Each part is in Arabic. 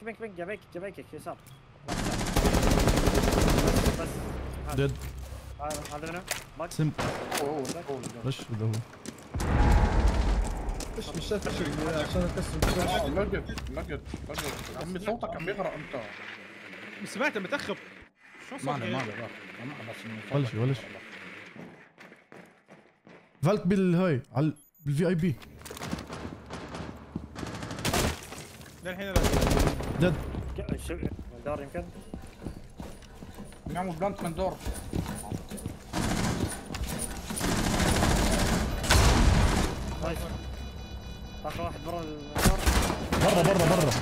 بيك جابيك يسار. بس ديد هذا منو؟ باك سم وش هذا هو؟ مش شايف عشان اكسر. لقت عمي صوتك عم يغرق انت. سمعته متأخر. شو صوتك؟ ولا شيء. فالك بالهاي على بالفي اي بي. للحين ديد دار يمكن نعمل بلانت من دور. نايس. اخر واحد برا الدار. برا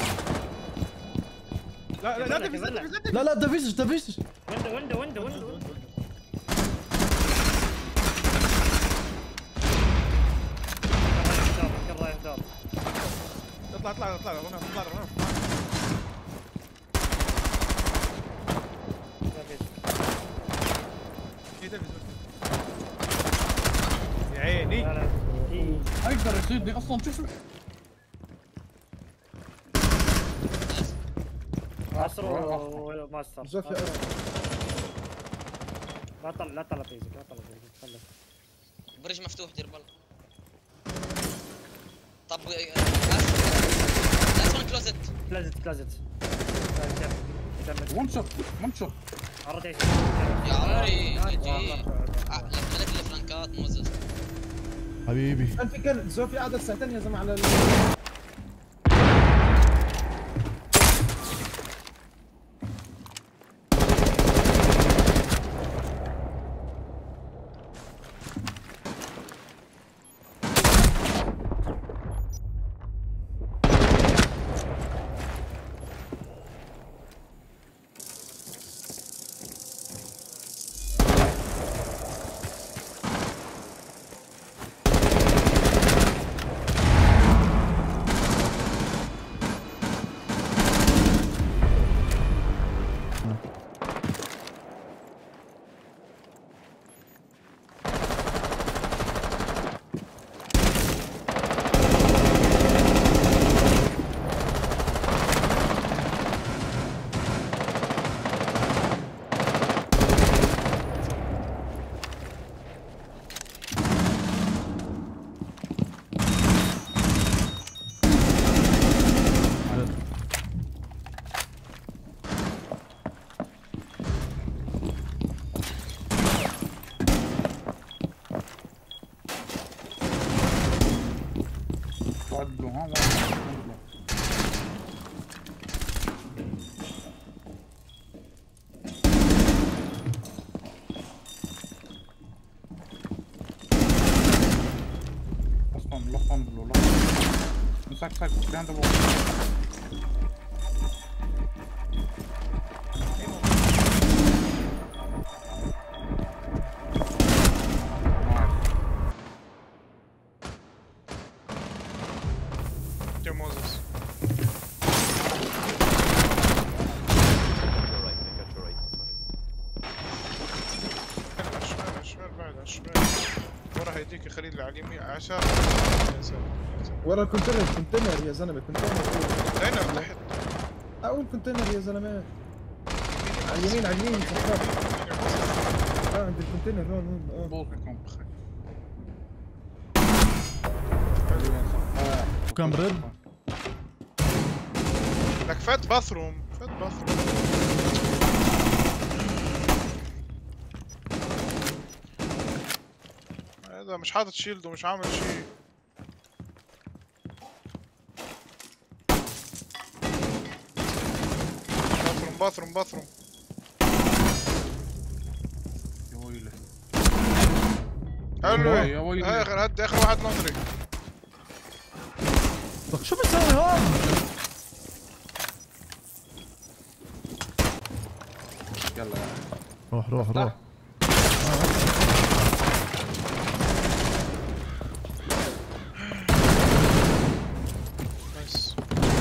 لا لا دافيسش ويندو رايح دار. اطلع يا عيني. اقدر يصيدني اصلا. شوف ماستر وماستر. زوفيا لا طلع فيزك خلص. برج مفتوح دير بالك. طب كلوزت ون شوت عرض ايش يا عمري. جي ملك الفلانكات موزز حبيبي. كان زوفيا قعدت ساعتين يا زلمه على ساك behind the wall. Moses. شمال بعد شمال ورا هيديك يا خليل على اليمين عشان ورا الكونتينر يا زلمه كونتينر هنا تحت اول كونتينر يا زلمه على اليمين صفار عند الكونتينر هون بوظكم بخير وكم برد لك فات باثروم هذا مش حاطط شيلد ومش عامل شيء. باثروم يا ويلي حلو يا ويلي اخر واحد نظري. شو بتسوي هون؟ يلا روح نايس.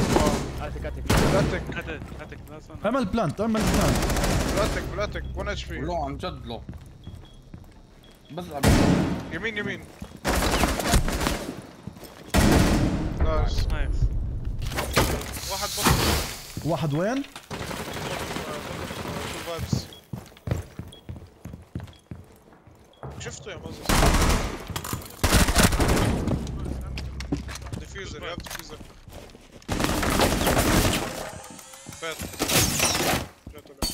هاتك اعمل بلانت بلاتك 1 اتش بي. لا عن جد لا بس يمين نايس. واحد بطل واحد وين؟ فايبس. شفته يا موزس. ديفيوزر يا ديفيوزر. فات. جاته له.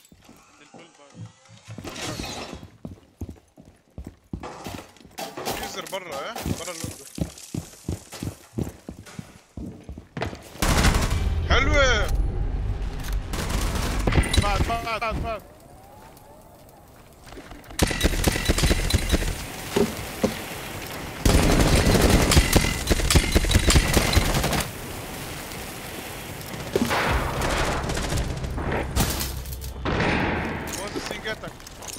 ديفيوزر برا برا اللوندو. حلوة. بعد. موزس سينجاتك.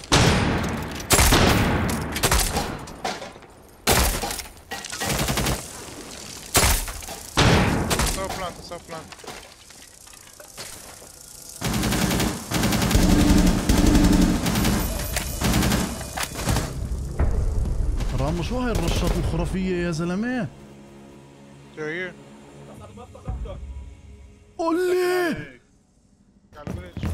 سو بلانت. رامو شو هاي الرشات الخرافية يا زلمة؟ جايين. قولي على بريدج.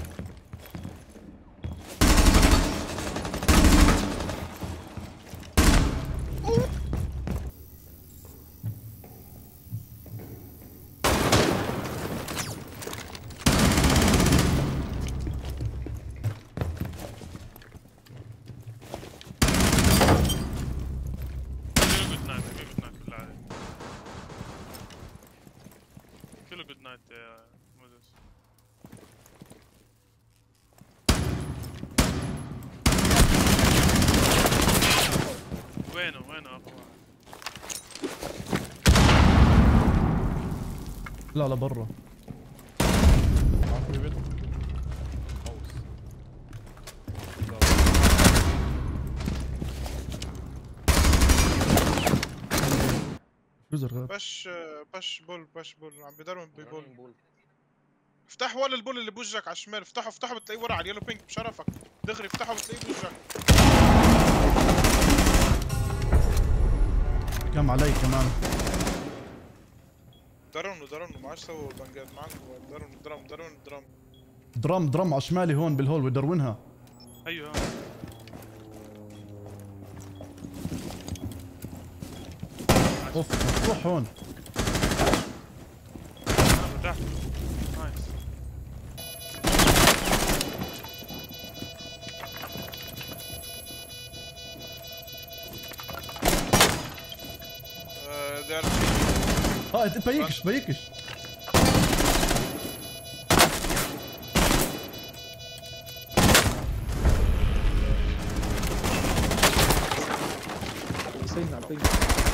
كله جود نايت يا موزس. وينه اخو واحد؟ لا برا. جزر غاب. باش بول عم بيضربوا ببول. افتح ولا البول اللي بوجهك على الشمال. افتحه بتلاقيه ورا على اليلو بينك بشرفك. دغري افتحه بتلاقيه بوجهك. كم علي كمان. درموا ما عادش سووا بنجات معك. درم على شمالي هون بالهول ويدرونها. ايوه اوف مفتوح هون. فتحت. نايس. بيكش. حسين على البينك.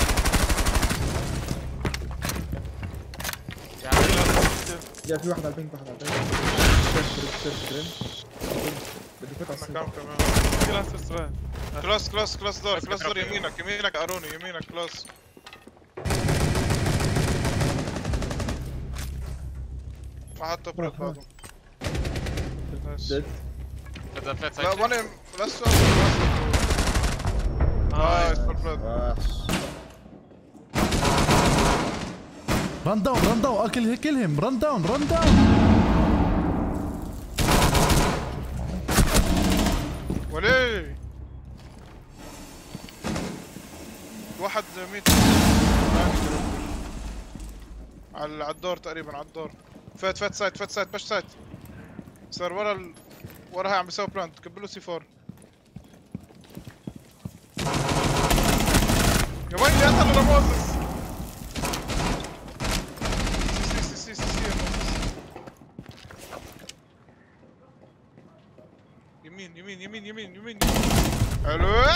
يا في واحد على البينك. بدي فتح مكان كمان. كلاس دور يمينك اروني يمينك كلاس. حتى بريد بعده. ديد. لا وانا لسه نايس بريد. ران داون كلهم ران داون. وليه واحد 100 على الدور تقريبا. على الدور فات سايت باش سايت صار ورا هاي عم بيسوي بلانت. كبلوا سي 4 يا ويلي. قتلوا لموزس. سي يا موزس. يمين حلو.